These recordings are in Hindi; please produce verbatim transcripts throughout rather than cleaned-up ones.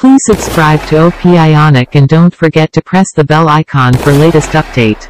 Please subscribe to O P Ionic and don't forget to press the bell icon for latest update.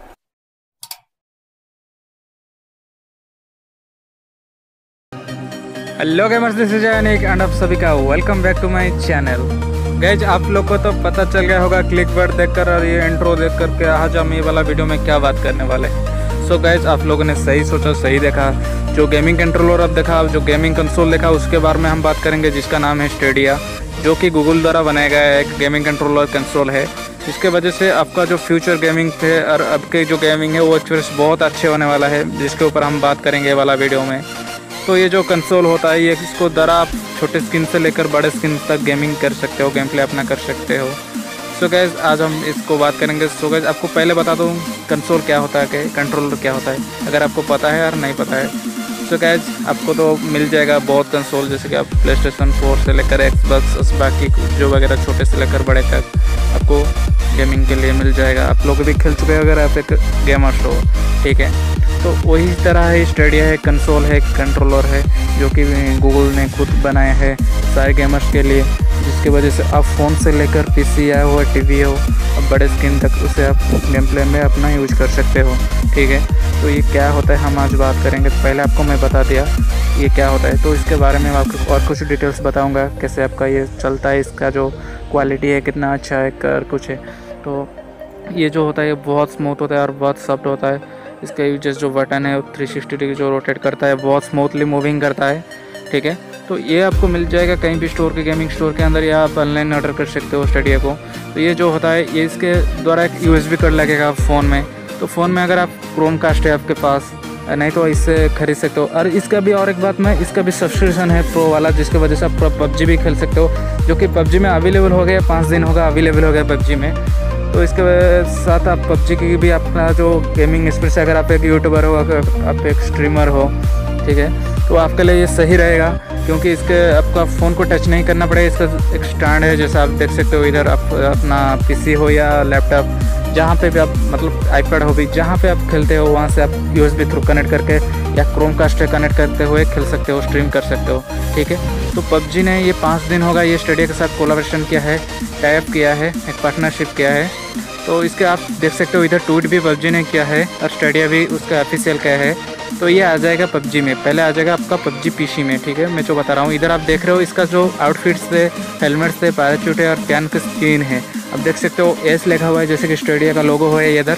Hello gamers, this is Anik and आप सभी का welcome back to my channel. Guys, आप लोग को तो पता चल गया होगा क्लिक वर्ड देखकर और ये इंट्रो देखकर के आज हम ये वाला वीडियो में क्या बात करने वाले हैं। सो गाइज, आप लोगों ने सही सोचा, सही देखा। जो गेमिंग कंट्रोलर अब देखा, जो गेमिंग कंसोल देखा, उसके बारे में हम बात करेंगे, जिसका नाम है स्टेडिया, जो कि गूगल द्वारा बनाया गया एक गेमिंग कंट्रोलर कंसोल है। इसके वजह से आपका जो फ्यूचर गेमिंग थे और अब के जो गेमिंग है वो एक्सपीरियंस बहुत अच्छे होने वाला है, जिसके ऊपर हम बात करेंगे ये वाला वीडियो में। तो ये जो कंसोल होता है, ये इसको द्वारा आप छोटे स्क्रीन से लेकर बड़े स्क्रीन तक गेमिंग कर सकते हो, गेम प्ले अपना कर सकते हो। सो गैस, आज हम इसको बात करेंगे। सो गैस, आपको पहले बता दूं कंसोल क्या होता है, कि कंट्रोलर क्या होता है, अगर आपको पता है और नहीं पता है। सो गैस, आपको तो मिल जाएगा बहुत कंसोल, जैसे कि आप प्ले स्टेशन फोर से लेकर एक्सबॉक्स, बाकी जो वगैरह छोटे से लेकर बड़े तक आपको गेमिंग के लिए मिल जाएगा। आप लोग भी खेल चुके हैं अगर आप एक गेमर्स हो, ठीक है। तो वही तरह है, स्टेडिया है, कंसोल है, कंट्रोलर है, जो कि गूगल ने खुद बनाया है सारे गेमर्स के लिए, जिसकी वजह से आप फ़ोन से लेकर पीसी या हो, टीवी हो, अब बड़े स्क्रीन तक उसे आप गेम प्ले में अपना यूज कर सकते हो, ठीक है। तो ये क्या होता है हम आज बात करेंगे। तो पहले आपको मैं बता दिया ये क्या होता है, तो इसके बारे में आपको और कुछ डिटेल्स बताऊँगा, कैसे आपका ये चलता है, इसका जो क्वालिटी है कितना अच्छा है, कर कुछ है। तो ये जो होता है बहुत स्मूथ होता है और बहुत सॉफ्ट होता है। इसका यूजेस जो बटन है वो थ्री सिक्सटी डिग्री जो रोटेट करता है, बहुत स्मूथली मूविंग करता है, ठीक है। तो ये आपको मिल जाएगा कहीं भी स्टोर के, गेमिंग स्टोर के अंदर, या आप ऑनलाइन ऑर्डर कर सकते हो स्टेडिया को। तो ये जो होता है, ये इसके द्वारा एक यूएसबी कार्ड लगेगा फ़ोन में। तो फ़ोन में अगर आप क्रोमकास्ट है आपके पास, नहीं तो इससे खरीद सकते हो। और इसका भी और एक बात में, इसका भी सब्सक्रिप्शन है प्रो वाला, जिसकी वजह से आप पबजी भी खेल सकते हो, जो कि पबजी में अवेलेबल हो गया, पाँच दिन होगा अवेलेबल हो गया पबजी में। तो इसके साथ आप पबजी की भी अपना जो गेमिंग एक्सपीरियंस, अगर आप एक यूट्यूबर हो, अगर आप एक स्ट्रीमर हो, ठीक है, तो आपके लिए ये सही रहेगा, क्योंकि इसके आपका फ़ोन को टच नहीं करना पड़ेगा। इसका एक स्टैंड है, जैसा आप देख सकते हो इधर, आप अपना पीसी हो या लैपटॉप, जहाँ पे भी आप, मतलब आईपैड हो भी, जहाँ पे आप खेलते हो वहाँ से आप यूएसबी थ्रू कनेक्ट करके या क्रोमकास्ट से कनेक्ट करते हुए खेल सकते हो, स्ट्रीम कर सकते हो, ठीक है। तो पबजी ने ये पाँच दिन होगा ये स्टेडिया के साथ कोलैबोरेशन किया है, टाइप किया है, एक पार्टनरशिप किया है। तो इसके आप देख सकते हो इधर ट्वीट भी पबजी ने किया है और स्टेडिया भी उसका ऑफिशियल का है। तो ये आ जाएगा पबजी में, पहले आ जाएगा आपका पबजी पीसी में, ठीक है। मैं जो बता रहा हूँ, इधर आप देख रहे हो इसका जो आउटफिट्स है, हेलमेट्स है, पैराशूट है और कैन की स्किन है। अब देख सकते हो एस लिखा हुआ है, जैसे कि स्टेडिया का लोगो है। इधर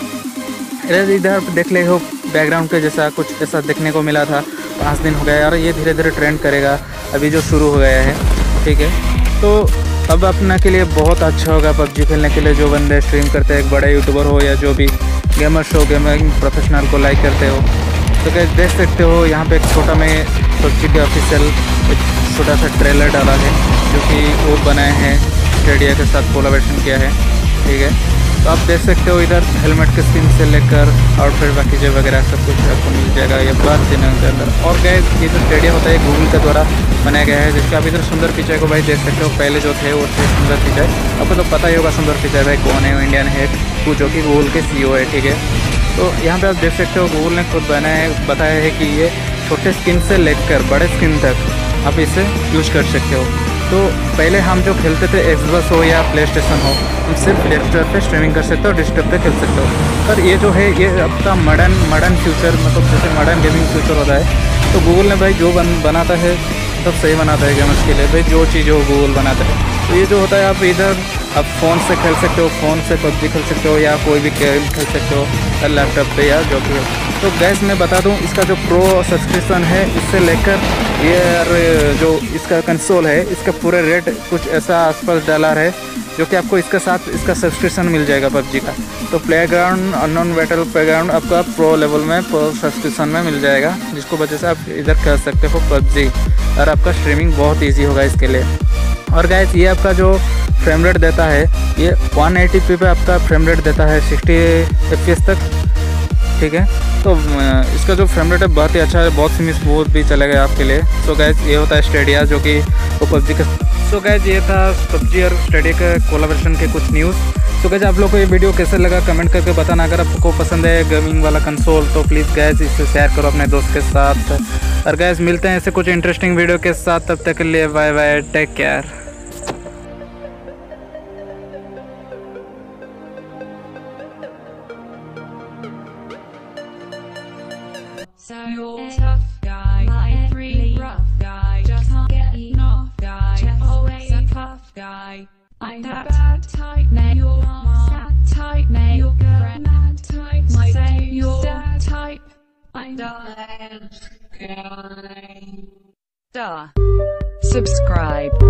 इधर इधर देख ले हो बैकग्राउंड के जैसा कुछ ऐसा देखने को मिला था। पाँच दिन हो गया और ये धीरे धीरे ट्रेंड करेगा, अभी जो शुरू हो गया है, ठीक है। तो अब अपना के लिए बहुत अच्छा होगा पबजी खेलने के लिए, जो बंदे स्ट्रीम करते हैं, एक बड़े यूट्यूबर हो या जो भी गेमर्स हो, गेमिंग प्रोफेशनल को लाइक करते हो। तो क्या देख सकते हो यहाँ पे एक छोटा में पबजी के ऑफिशियल एक छोटा सा ट्रेलर डाला है, जो कि वो बनाए हैं, स्टेडिया के साथ कोलैबोरेशन किया है, ठीक है। तो आप देख सकते हो इधर हेलमेट के स्किन से लेकर आउटफिट बाकी जो वगैरह सब कुछ आपको मिल जाएगा ये बात दिनों के अंदर। और गैस, ये जो स्टेडिया होता है गूगल के द्वारा बनाया गया है, जिसका आप इधर सुंदर पिचाई को भाई देख सकते हो, पहले जो थे वो थे सुंदर पिचाई। आपको तो पता ही होगा सुंदर पिचाई भाई कौन है, इंडियन है, वो जो कि गूगल के सीईओ है, ठीक है। तो यहाँ पे आप देख सकते हो गूगल ने खुद बनाया है, बताया है कि ये छोटे स्क्रीन से लेकर बड़े स्क्रीन तक आप इसे यूज कर सकते हो। तो पहले हम जो खेलते थे एक्सबॉक्स हो या प्ले स्टेशन हो, हम सिर्फ डेस्कटॉप पे स्ट्रीमिंग कर सकते हो, डेस्कटॉप पे खेल सकते हो। पर ये जो है ये आपका मॉडर्न मॉडर्न फ्यूचर, मतलब जैसे मॉडर्न गेमिंग फ्यूचर होता है। तो गूगल ने भाई जो बन बनाता है सब सही बनाता है गेमर्स के लिए, भाई जो चीज़ हो गूगल बनाता है। तो ये जो होता है, आप इधर आप फ़ोन से खेल सकते हो, फ़ोन से पबजी खेल सकते हो, या कोई भी गेम खेल सकते हो लैपटॉप पे या जो भी हो। तो गैस मैं बता दूं, इसका जो प्रो सब्सक्रिप्शन है, इससे लेकर ये जो इसका कंसोल है, इसका पूरे रेट कुछ ऐसा आसपास डॉलर है, जो कि आपको इसके साथ इसका सब्सक्रिप्शन मिल जाएगा पबजी का। तो प्लेग्राउंड, अननोन बैटल प्लेग्राउंड आपका प्रो लेवल में प्रो सब्सक्रिप्शन में मिल जाएगा, जिसको वजह से आप इधर खेल सकते हो पबजी, और आपका स्ट्रीमिंग बहुत ईजी होगा इसके लिए। और गाइस, ये आपका जो फ्रेम रेट देता है, ये वन एटी पी पे आपका फ्रेम रेट देता है सिक्सटी एफ पी एस तक, ठीक है। तो इसका जो फ्रेम रेट है बहुत ही अच्छा है, बहुत स्मूथ भी चलेगा आपके लिए। सो गाइस, ये होता है स्टेडिया, जो कि वो पबजी का। सो गाइस, ये था पबजी और स्टेडिया के कोलैबोरेशन के कुछ न्यूज़। सो गाइस, आप लोग को ये वीडियो कैसे लगा कमेंट करके बताना। अगर आपको पसंद है गेमिंग वाला कंसोल, तो प्लीज़ गाइस इसे शेयर करो अपने दोस्त के साथ। और गाइस, मिलते हैं ऐसे कुछ इंटरेस्टिंग वीडियो के साथ, तब तक के लिए bye bye, take care. guy. I'm that bad type, now you're sad type, now you're good mad type. I say you're that type. I'm that guy. Duh. Subscribe.